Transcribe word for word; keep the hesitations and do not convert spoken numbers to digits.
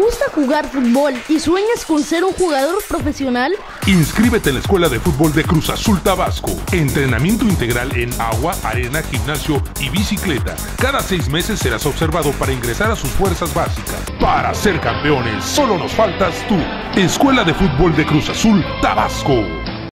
gusta jugar fútbol y sueñas con ser un jugador profesional? Inscríbete en la Escuela de Fútbol de Cruz Azul Tabasco. Entrenamiento integral en agua, arena, gimnasio y bicicleta. Cada seis meses serás observado para ingresar a sus fuerzas básicas. Para ser campeones, solo nos faltas tú. Escuela de Fútbol de Cruz Azul Tabasco.